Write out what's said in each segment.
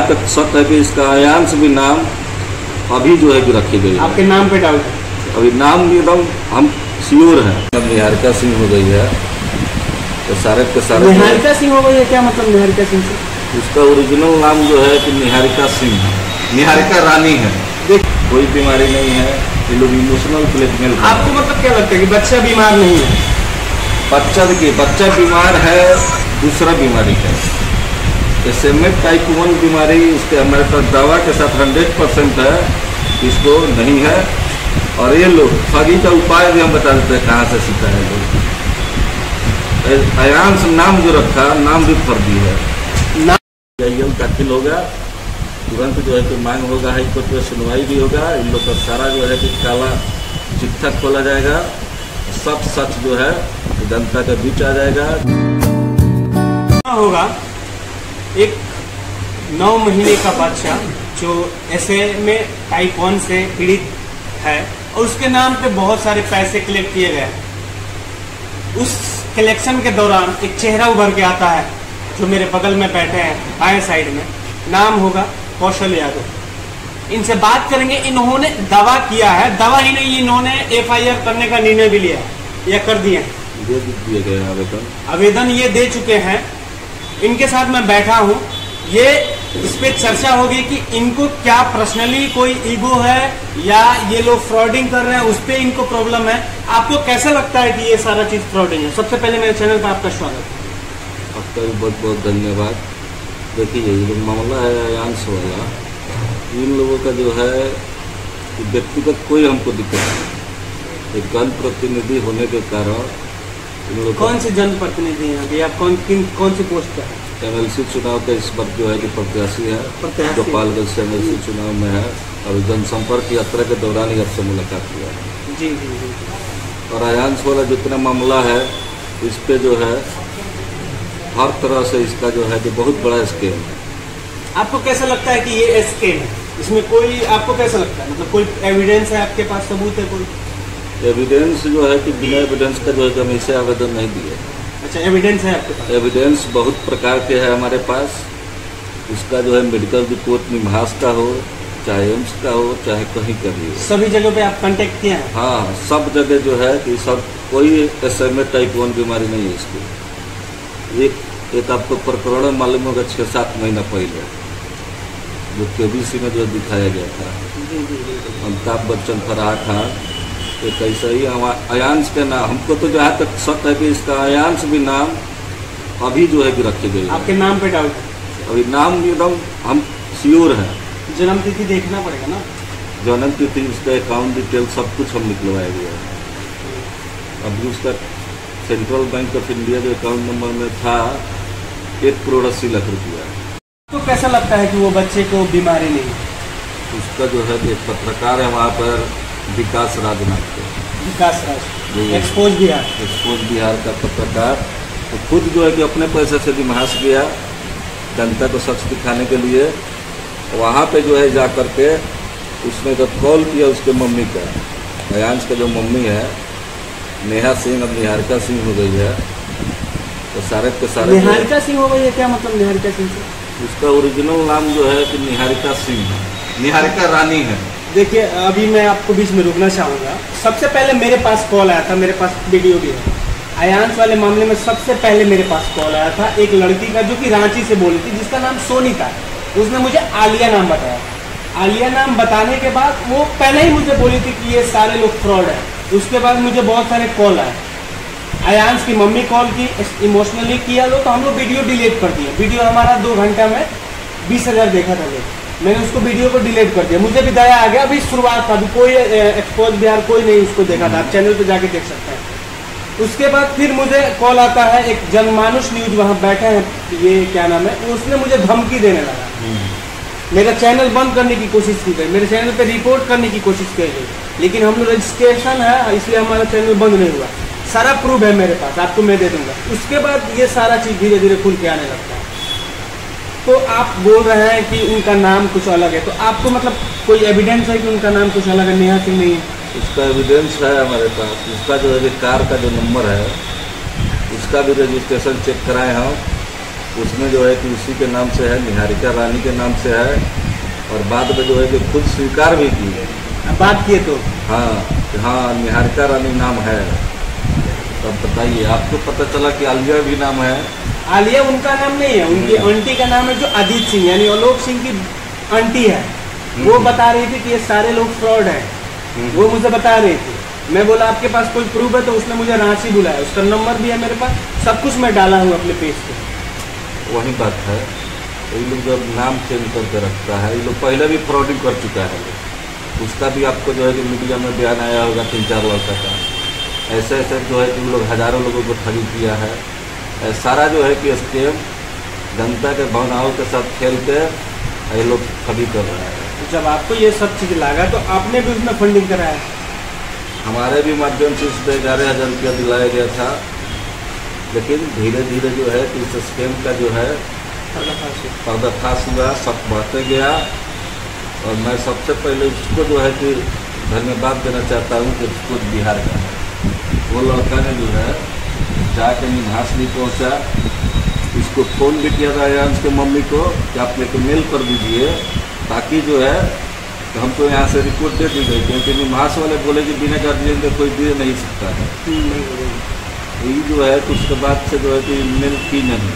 तक शक है कि इसका अयांश भी नाम अभी जो है कि रखी गई है। आपके नाम पे डाउट है? अभी नाम भी एकदम हम श्योर हैं। निहारिका सिंह हो गई है तो सारे के सारे। निहारिका सिंह हो गई है? क्या मतलब निहारिका सिंह से? उसका ओरिजिनल नाम जो है कि निहारिका सिंह है, निहारिका रानी है। कोई बीमारी नहीं है, ये लोग इमोशनल ब्लैकमेल। आपको मतलब क्या लगता है कि बच्चा बीमार नहीं है? बच्चा देखिए, बच्चा बीमार है, दूसरा बीमारी है SMA टाइप 1 बीमारी। इसके हमारे पास दवा के साथ 100% है, इसको नहीं है। और ये लोग ठगी का उपाय भी हम बता देते हैं कहाँ से सीखा है लोग। अयांश नाम जो रखा, नाम भी फर्जी है। नाम दाखिल होगा, तुरंत जो है कि मांग होगा, हाई कोर्ट में सुनवाई भी होगा। इन लोग का सारा जो है कि काला चिट्ठा खोला जाएगा, सब सच जो है जनता के बीच आ जाएगा। होगा एक 9 महीने का बच्चा जो SMA टाइप 1 से पीड़ित है और उसके नाम पे बहुत सारे पैसे कलेक्ट किए गए। उस कलेक्शन के दौरान एक चेहरा उभर के आता है जो मेरे बगल में बैठे हैं बाएं साइड में, नाम होगा कौशल यादव। इनसे बात करेंगे। इन्होंने दावा किया है, दावा ही नहीं, इन्होंने FIR करने का निर्णय भी लिया है या कर दिए हैं? दिए गए आवेदन ये दे चुके हैं। इनके साथ मैं बैठा हूं, ये इस पे चर्चा होगी कि इनको क्या पर्सनली कोई ईगो है या ये लोग फ्रॉडिंग कर रहे हैं, उस पे इनको प्रॉब्लम है। आपको कैसा लगता है कि ये सारा चीज फ्रॉडिंग है? सबसे पहले मेरे चैनल पर आपका स्वागत है। आपका भी बहुत बहुत धन्यवाद। देखिए, ये जो मामला है अयांश वाला, इन लोगों का जो है व्यक्तिगत कोई हमको दिक्कत नहीं। एक जनप्रतिनिधि होने के कारण इन लोग। कौन से जनप्रतिनिधि हैं अभी आप? कौन सी पोस्ट पर है? MLC चुनाव का इस बार जो है कि प्रत्याशी है, गोपालगंज से MLC चुनाव में है। और जनसंपर्क यात्रा के दौरान ही आपसे मुलाकात हुआ है। जी जी जी। और अयांश वाला जितना मामला है, इस पे जो है हर तरह से इसका जो है कि बहुत बड़ा स्केम है। आपको कैसा लगता है कि ये स्केम है? इसमें कोई आपको कैसा लगता है, मतलब कोई एविडेंस है आपके पास, सबूत है कोई? एविडेंस जो है कि बिना एविडेंस का जो है कि हम इसे आवेदन नहीं दिए। अच्छा, एविडेंस है आपके पास? एविडेंस बहुत प्रकार के है हमारे पास। इसका जो है मेडिकल रिपोर्ट निभास का हो, चाहे एम्स का हो, चाहे कहीं का भी हो, सभी जगह पे आप कांटेक्ट किए हैं? हाँ, सब जगह जो है कि सब कोई SMA टाइप 1 बीमारी नहीं है इसको। एक आपको प्रकरण मालूम होगा 6-7 महीना पहले जो KBC में जो दिखाया गया था, अमिताभ बच्चन फराह खान, एक ऐसा ही अयांश के नाम। हमको तो जहाँ तक शक है कि इसका अयांश भी नाम अभी जो है कि रखी गई है। आपके नाम पे डाउट है? अभी नाम भी एकदम हम श्योर हैं। जन्म तिथि देखना पड़ेगा ना? जन्म तिथि, उसका अकाउंट डिटेल सब कुछ हम निकलवाया गया है। अभी उसका सेंट्रल बैंक ऑफ इंडिया जो अकाउंट नंबर में था 1,80,00,000 रुपया। तो कैसा लगता है कि वो बच्चे को बीमारी नहीं? उसका जो है एक पत्रकार है वहाँ पर, विकास राजनाथ के। विकास राज, एक्सपोज बिहार का पत्रकार, तो खुद जो है कि अपने पैसे से निमास गया जनता को सच दिखाने के लिए। वहाँ पे जो है जा करके उसने जब कॉल किया उसके मम्मी का, अयांश का जो मम्मी है नेहा सिंह, अब निहारिका सिंह हो गई है। तो सारे के सारे। निहारिका सिंह हो गई है? क्या मतलब निहारिका सिंह से? उसका ओरिजिनल नाम जो है कि निहारिका सिंह है, निहारिका रानी है। देखिए, अभी मैं आपको बीच में रुकना चाहूँगा। सबसे पहले मेरे पास कॉल आया था, मेरे पास वीडियो भी है। अयांश वाले मामले में सबसे पहले मेरे पास कॉल आया था एक लड़की का जो कि रांची से बोली थी, जिसका नाम सोनी था। उसने मुझे आलिया नाम बताया। आलिया नाम बताने के बाद वो पहले ही मुझे बोली थी कि ये सारे लोग फ्रॉड है। उसके बाद मुझे बहुत सारे कॉल आए। अयांश की मम्मी कॉल की, इमोशनली किया लो, तो हम लोग वीडियो डिलीट कर दिए। वीडियो हमारा 2 घंटा में 20,000 देखा था लोग। मैंने उसको वीडियो को डिलीट कर दिया। मुझे भी दया आ गया। अभी शुरुआत था, अभी कोई एक्सपोज बिहार कोई नहीं उसको देखा था। आप चैनल पे जाके देख सकते हैं। उसके बाद फिर मुझे कॉल आता है, एक जनमानुष न्यूज वहाँ बैठे हैं, ये क्या नाम है, उसने मुझे धमकी देने लगा। मेरा चैनल बंद करने की कोशिश की गई, मेरे चैनल पे रिपोर्ट करने की कोशिश की गई, लेकिन हम लोग रजिस्ट्रेशन है इसलिए हमारा चैनल बंद नहीं हुआ। सारा प्रूफ है मेरे पास, आपको मैं दे दूंगा। उसके बाद ये सारा चीज़ धीरे धीरे खुल के आने लगता है। तो आप बोल रहे हैं कि उनका नाम कुछ अलग है, तो आपको मतलब कोई एविडेंस है कि उनका नाम कुछ अलग है, नेहा सिंह नहीं है? उसका एविडेंस है हमारे पास। उसका जो है कार का जो नंबर है उसका भी रजिस्ट्रेशन चेक कराए हम, उसमें जो है कि उसी के नाम से है, निहारिका रानी के नाम से है। और बाद में जो है कि खुद स्वीकार भी की है। बात किए तो हाँ, निहारिका रानी नाम है। तब बताइए, आपको पता चला कि आलिया भी नाम है? आलिया उनका नाम नहीं है, उनकी आंटी का नाम है, जो अदित सिंह यानी आलोक सिंह की आंटी है। वो बता रही थी कि ये सारे लोग फ्रॉड हैं। वो मुझे बता रही थी। मैं बोला आपके पास कोई प्रूफ है? तो उसने मुझे रांची बुलाया, उसका नंबर भी है मेरे पास, सब कुछ मैं डाला हूँ अपने पेज पे। वही बात है, ये लोग जब नाम चेंज करके रखता है, ये लोग पहले भी फ्रॉडिंग कर चुका है। उसका भी आपको जो है कि मीडिया में बयान आया होगा 3-4 लड़का का। ऐसे ऐसे जो है कि लोग हज़ारों लोगों को ठगी किया है। सारा जो है कि स्केम जनता के भावनाओं के साथ खेल के ये लोग ठगी कर रहे हैं। जब आपको ये सब चीज़ लगा तो आपने भी उसमें फंडिंग कराया? हमारे भी माध्यम से इस पर 11,000 रुपया दिलाया गया था। लेकिन धीरे धीरे जो है कि इस स्केम का जो है पर्दाफाश हुआ, सब बढ़ते गया। और मैं सबसे पहले उसको जो है कि धन्यवाद देना चाहता हूँ कि उसको बिहार का है। वो लड़का ने जो है जाके निभास भी पहुँचा, उसको फ़ोन भी किया था आयांश के मम्मी को कि आप मेरे को मेल कर दीजिए, ताकि जो है तो हमको यहाँ से रिपोर्ट दे दी गई। क्योंकि निभास वाले बोले कि बिना गार्जियन के कोई दे नहीं सकता है। यही जो है तो उसके बाद से जो है कि मेल की नहीं।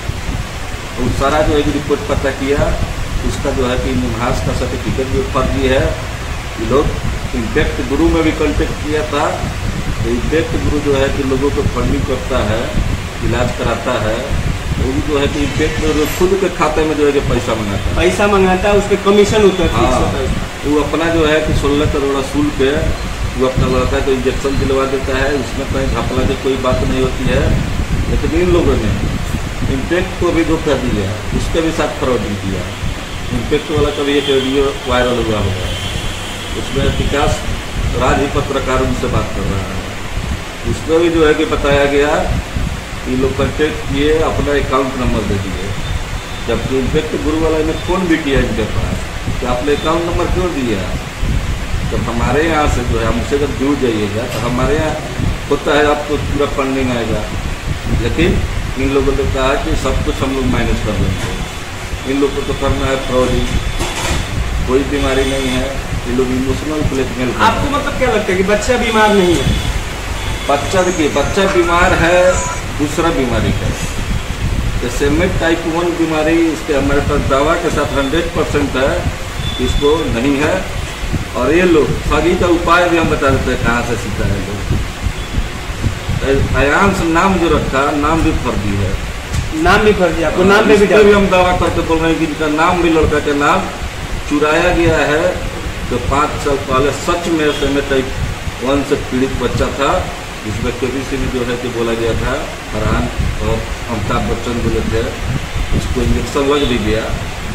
तो सारा जो है रिपोर्ट पता किया, उसका जो है कि निभास का सर्टिफिकेट भी फर्जी है। ये लोग इम्पैक्ट गुरु में भी कॉन्टेक्ट किया था। तो इम्पैक्ट गुरु जो है कि लोगों को फंडिंग करता है, इलाज कराता है। वो भी जो है कि इम्पैक्ट खुद के खाते में जो है कि पैसा मंगाता है, उस पर कमीशन उतरता है। वो अपना जो है कि 16 करोड़ वसूल पे वो अपना लड़का को इंजेक्शन दिलवा देता है। उसमें कहीं घपला की कोई बात नहीं होती है। लेकिन इन लोगों ने इम्पैक्ट को भी धोखा दिया, उसके भी साथ फ्रॉडिंग किया। इम्पैक्ट वाला का भी एक वीडियो वायरल हुआ होगा, उसमें विकास राज ही पत्रकार उनसे बात कर रहा है। उसमें भी जो है कि बताया गया कि लोग कॉन्टेक्ट किए, अपना अकाउंट नंबर दे दिए। जबकि इम्पैक्ट गुरु वाला ने फ़ोन भी किया इनके पास कि आपने अकाउंट नंबर क्यों दिया। जब हमारे यहाँ से जो है हमसे जब जुड़ जाइएगा तो हमारे यहाँ होता है आपको पूरा फंडिंग आएगा। लेकिन इन लोगों ने कहा कि सब कुछ हम लोग मैनेज कर लेंगे। इन लोगों को तो करना है फ्रॉडिंग, कोई बीमारी नहीं है। ये लोग इमोशनल ब्लैकमेल। आपको मतलब क्या लगता है कि बच्चा बीमार नहीं है? बच्चा देखिए, बच्चा बीमार है दूसरा बीमारी का। जैसे में टाइप 1 बीमारी, इसके हमारे पास दावा के साथ 100% है, इसको नहीं है। और ये लोग ठगी का उपाय भी हम बता देते हैं कहाँ से सीखा है लोग। आयांश नाम जो रखा, नाम भी फर्जी है। नाम भी फर्जी, आपको नाम पे भी हम दावा करते बोल रहे हैं कि इनका नाम भी लड़का के नाम चुराया गया है। तो 5 साल पहले सच में SMA टाइप 1 से पीड़ित बच्चा था, जिसमें KBC में जो है कि बोला गया था, फरहान और अमिताभ बच्चन बोले थे, उसको इंजेक्शन लग भी गया।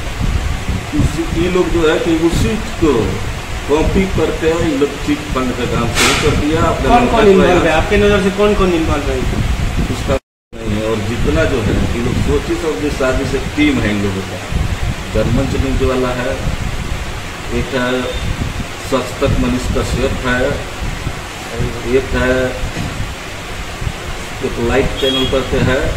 ये लोग जो है कि उसी को कॉपी करके ये लोग चिट फंड का काम शुरू कर दिया। कौन इन्वॉल्व है आपके नज़र से? कौन इन्वॉल्व है? उसका नहीं है। और जितना जो है ये लोग 25 शादी से टीम है इन लोगों का। जर्मन न्यूज वाला है, एक है सस्तक मनीष कश्यप है, एक है एक लाइट चैनल पर के है,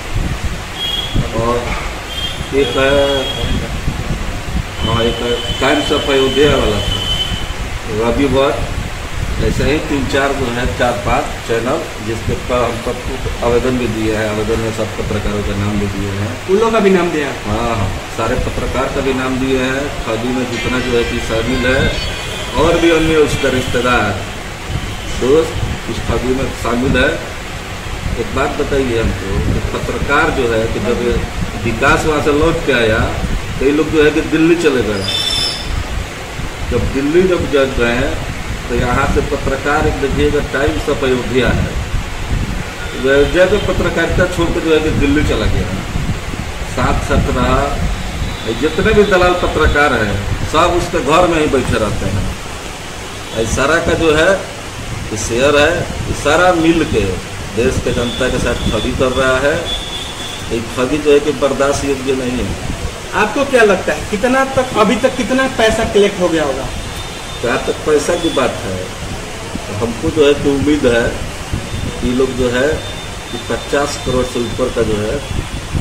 और एक है एक टाइम्स ऑफ अयोध्या वाला था, रवि भट्ट। ऐसे ही 3-4 जो है 4-5 चैनल जिसके पर हम सबको आवेदन भी दिए हैं। आवेदन में सब पत्रकारों का नाम भी दिए हैं। उन लोगों का भी नाम दिया? हाँ, सारे पत्रकार का भी नाम दिए हैं। ठगी में जितना जो है कि शामिल है, और भी अन्य उसका रिश्तेदार दोस्त इस ठगी में शामिल है। एक बात बताइए हमको, पत्रकार जो है कि जब विकास वहाँ से लौट के आया तो ये लोग जो है कि दिल्ली चले गए। जब दिल्ली जब गए हैं तो यहाँ से पत्रकार एक देखिएगा टाइम्स ऑफ अयोध्या है, अयोध्या में पत्रकारिता छोड़ कर जो है कि दिल्ली चला गया। साथ रहा, जितने भी दलाल पत्रकार हैं सब उसके घर में ही बैठे रहते हैं। सारा का जो है कि शेयर है, सारा मिल के देश के जनता के साथ ठगी कर रहा है। एक ठगी जो है कि बर्दाश्त योग्य नहीं है। आपको क्या लगता है कितना तक अभी तक कितना पैसा कलेक्ट हो गया होगा? जहाँ तक पैसा की बात है तो हमको जो है कि उम्मीद है कि लोग जो है कि 50 करोड़ से ऊपर का जो है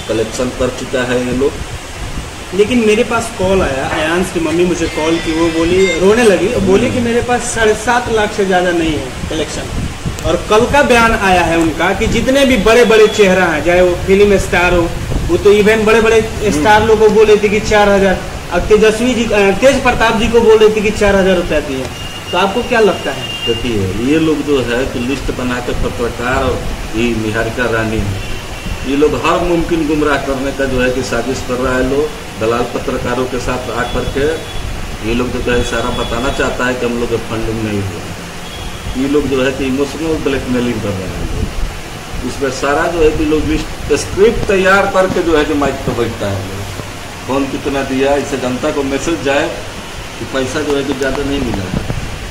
कलेक्शन कर चुका है ये लोग। लेकिन मेरे पास कॉल आया, अयांश की मम्मी मुझे कॉल की, वो बोली, रोने लगी और बोली कि मेरे पास 7.5 लाख से ज़्यादा नहीं है कलेक्शन। और कल का बयान आया है उनका कि जितने भी बड़े बड़े चेहरा हैं, चाहे वो फिल्म स्टार हो, वो तो इवन बड़े बड़े स्टार लोग को बोल रहे थे कि 4,000, अब तेजस्वी जी, तेज प्रताप जी को बोल रहे थे कि 4,000 रुपया दिए। तो आपको क्या लगता है? देखिए, ये लोग जो है कि लिस्ट बना के पत्रकार और ये निहारिका रानी, ये लोग हर मुमकिन गुमराह करने का जो है कि साजिश कर रहा है। लोग दलाल पत्रकारों के साथ आकर के ये लोग जो है सारा बताना चाहता है कि हम लोग का फंडिंग नहीं हुआ। ये लोग जो है कि इमोशनल ब्लैकमेलिंग कर रहे हैं लोग। इसमें सारा जो है कि लोग लिस्ट स्क्रिप्ट तैयार करके जो है कि माइक पर बैठता है लोग, कौन कितना दिया, इससे जनता को मैसेज जाए कि पैसा जो है कि ज़्यादा नहीं मिला है,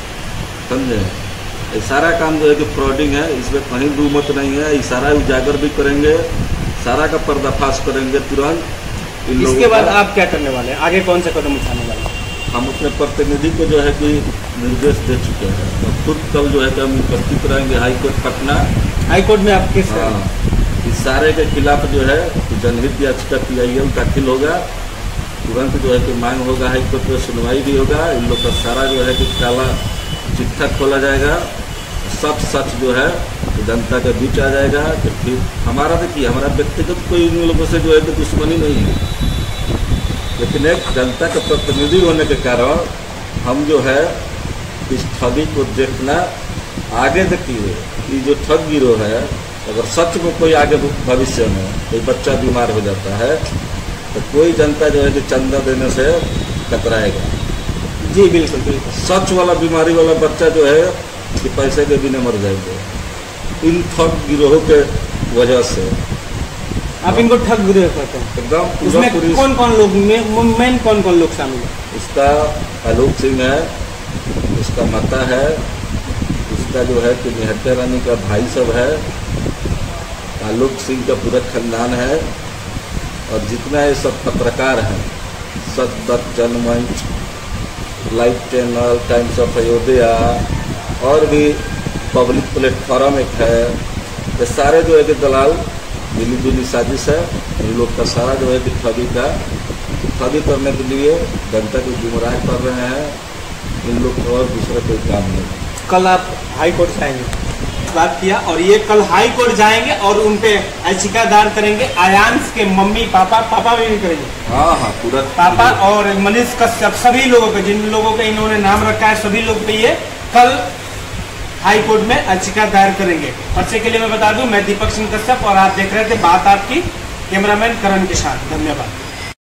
समझे। ये सारा काम जो है कि फ्रॉडिंग है, इसमें कहीं दूमत नहीं है। ये सारा उजागर भी करेंगे, सारा का पर्दाफाश करेंगे तुरंत। इसके बाद आप क्या करने वाले हैं, आगे कौन सा कदम उठाने वाले हैं? हम अपने प्रतिनिधि को जो है कि निर्देश दे चुके हैं और खुद कल जो है कि हम उपस्थित रहेंगे हाईकोर्ट पटना। हाईकोर्ट में आप किस इस सारे के खिलाफ जो है जनहित याचिका PIL दाखिल होगा, तुरंत जो है कि मांग होगा, हाईकोर्ट में सुनवाई भी होगा। इन लोग का सारा जो है कि काला चिट्ठा खोला जाएगा, सब सच जो है तो जनता के बीच आ जाएगा। तो फिर हमारा, देखिए, हमारा व्यक्तिगत कोई इन लोगों से जो है कि दुश्मनी नहीं है, लेकिन एक जनता का प्रतिनिधि होने के कारण हम जो है इस ठगी को देखना आगे। देखिए, ये जो ठग गिरोह है, अगर सच में कोई आगे भविष्य में कोई बच्चा बीमार हो जाता है तो कोई जनता जो है कि चंदा देने से कतराएगा। जी बिल्कुल बिल्कुल। सच वाला बीमारी वाला बच्चा जो है कि पैसे के बिना मर जाएंगे इन ठग गिरोह के वजह से। आप इनको ठग गिरोह कहते हैं? एकदम। इसमें कौन कौन लोग, मेन कौन कौन लोग शामिल है? इसका आलोक सिंह है, इसका माता है, इसका जो है कि निहारिका रानी का भाई सब है, आलोक सिंह का पूरा खानदान है, और जितना ये सब पत्रकार हैं, Sach Tak, Janmanch, live channel, Times of Ayodhya और भी पब्लिक प्लेटफॉर्म एक है, ये सारे जो है कि दलाल मिली जुली साजिश है। इन लोग का सारा जो है कि ठगी करने के लिए जनता को गुमराह कर रहे हैं। इन लोग को और दूसरा कोई काम नहीं। कल आप हाई कोर्ट जाएंगे, बात किया, और ये कल हाई कोर्ट जाएंगे और उन पे याचिका दायर करेंगे। अयांश के मम्मी पापा भी करेंगे? हाँ, पूरा पापा और मनीष कश्यप, सभी लोगों पे, जिन लोगों का इन्होंने नाम रखा है, सभी लोग पे ये कल हाई कोर्ट में याचिका दायर करेंगे। पर्चे के लिए मैं बता दूं, मैं दीपक सिंह कश्यप और आप देख रहे थे बात आपकी, कैमरामैन करण के साथ। धन्यवाद।